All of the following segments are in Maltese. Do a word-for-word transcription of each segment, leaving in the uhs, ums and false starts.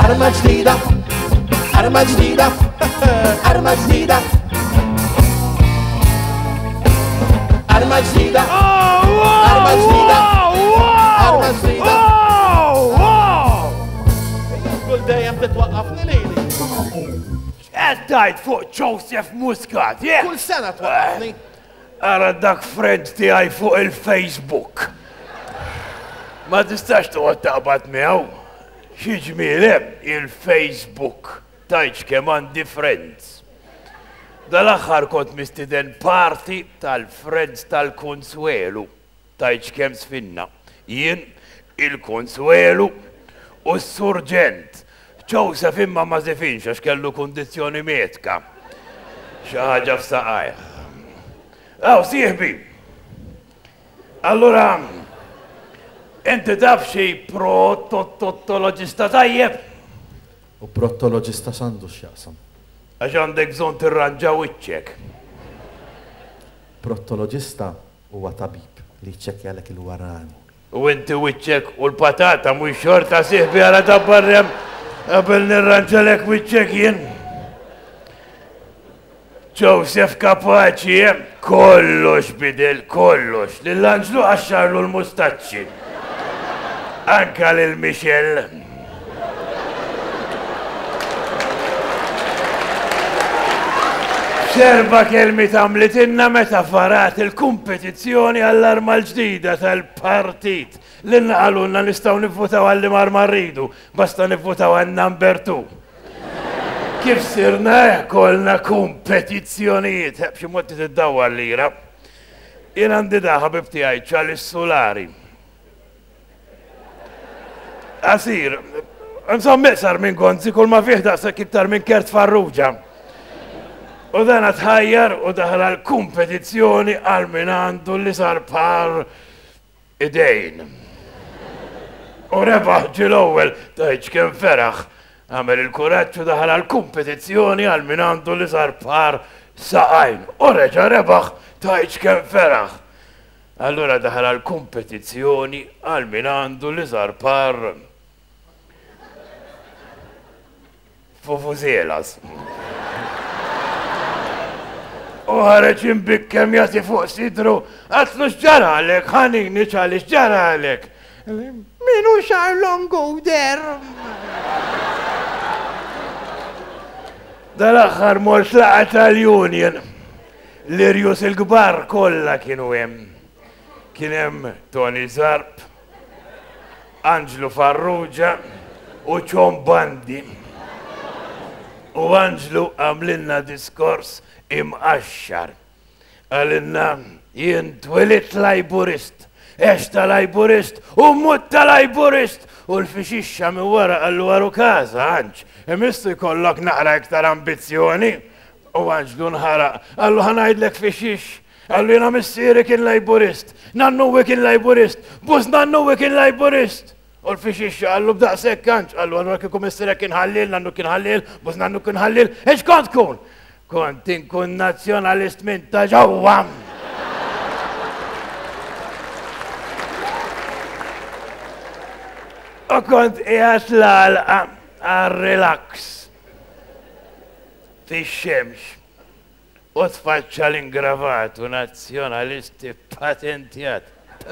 arma ġdida, arma ġdida, arma ġdida. Arma ġdida, arma ġdida, arma ġdida. Kull dejjem titwaqqafni lili. Għaddajt fuq Joseph Muscat, je? Kull sena twaqqafni. Ara dak friend tiegħi fuq il-Facebook. Ma tistax toqgħod taqbad miegħu. Xi ġmielem il-Facebook tajġ kemm għandi friends. Dal-aħħar kont mistiden parti tal-friends tal-Konsuelu. Tajġ kemm sfinna. Jien, il-Konsuelu u s-Surġent. Joseph imma ma zifinx għax kellu kundizzjoni medika. Xi ħaġa f'saqajh. Aw, sieħbi. Allura, inti taf xi protottologista tajjeb? U prottologista sandu x'jaqsam. Għax għandek bżonn tirranġa wiċċek. Prottologista huwa tabib li jċekkjalek il-warani. U inti wiċċek u l-patata mhux xorta sieħbi għala tabbarrem qabel nirranġalek wiċċek jien. Joseph kapaċi, kollox bidel, kollox. Lill-Anġlu għaxxarlu l-mustaċċi. Anka lil Michel. Serba kelmi tamlitinna meta farat il-kompetizzjoni għall-arma l-ġdida tal-partit. L-innaqalunna nistaw nivvotaw għalli marmarridu, basta nivvotaw għal number two. Kif sirna kolna kompetizzjonijiet, bxie motti t-dawa l-lira. Jien għandi daħa bibti għajċa l-solari. Għasir, nsom meqsar minn gonzi, kol ma fih daqsa kittar minn kert farruġa. U dan tħajjar u daħla l-kompetizzjoni għal min għandu li sar par idejn. U rebaħ ġil-ewwel tajċ kem feraħ. Għamel il-kuraġġ u daħla l-kompetizzjoni għal min għandu li sar par saqajn. U reġa rebaħ tajċ kem feraħ. Allura daħla l-kompetizzjoni għal min għandu li sar par fufużelas. U ħareċ imbik kem jati fuq sidru, għatlu xġaralek, ħanini ċali xġaralek. Minu xarlon gowder. Dal-axħar mort laqa tal-Union. L-irjus il-gbar kolla kienu hemm. Kien hemm Tony Zarp, Angelo Farrugia u Ċon Bandi. U Angelo għamlinna diskors imqaxxar. Għalinna jien twilit lajburist, eċta lajburist u mutta lajburist u l-fixixxa mi wara għallu għaru kaza għanġ. Imistu jkollok naqra iktar ambizjoni u għanġlu nħara għallu ħanajdlek fixix. Għallu jena missieri kien lajburist, nannuwi kien lajburist, bus nannuwi kien lajburist. U l-fixixxa għallu b'daqsek għanġ, għallu għallu għallu missieri kien ħallil, nannu kien ħallil, bus nannu kien ħallil, eċ kont kun? Kont inkun nazzjonalist minn ta' ġewwa. U kont qiegħed l-għalqa għar-relax fix-xemx u tfaċċa l-ingravatu nazzjonalisti patentjat.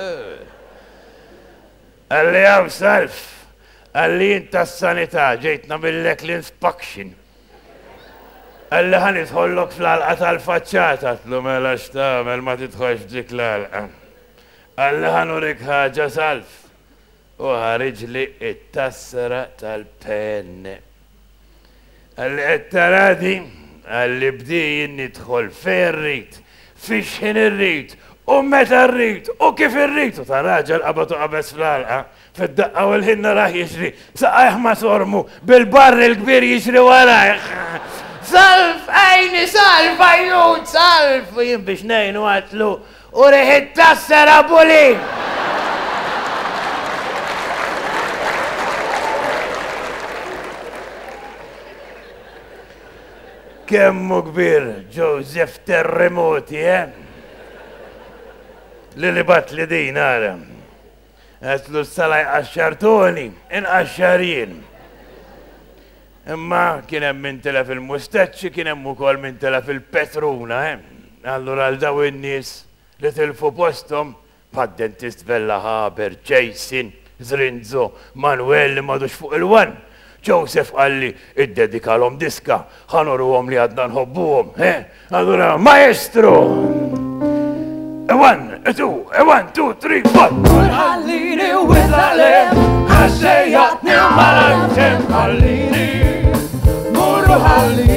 Għalli għaw salf, għalli jinta s-sanità ġejtna mill-lek l-inspection. Għalli ħan itħollok fl-għalqa tal-facċata, tlu mela xtamel ma titħoċ dik l-għalqa. Għalli ħan urik ħaġa salf, u ħarġli it-tassra tal-penne. Għalli għettaradi, għalli bdijin nidħol fejn rrit, fiex ħin irrit, u meta rrit, u kif irrit, u ta' raġel qabatu qabes fl-għalqa, fid-daqqa u l-ħinna raħ jiġri, saqajħ ma sormu, bil-barri l-kbir jiġri warajħ. Salf, għajni, salf, għajnut, salf! U jien biex nejnu għatlu, u reħit tassara buli! Kemmu kbir, Joseph Terremoti, eh? Li li bat li din għara. Għatlu s-salaj għaxxartoni, in għaxxarin. Imma kien hemm min tela fil-mustaċċi, kien hemm ukoll min tela fil-Petruna, eh? Allura għal daw in-nies li tilfu posthom bħad-dentist Vella Haber, Jason, Zrinzo, Manuel li madux fuq il-wan. Joseph qalli id-dedikalhom diska, ħanoruhom li għadna nħobbuhom, eh? Allura maestro! A one, a two, a one, two, three, four. Ħallini witlalem, għaxejjatni u malanċem ħallini. Murru ħallini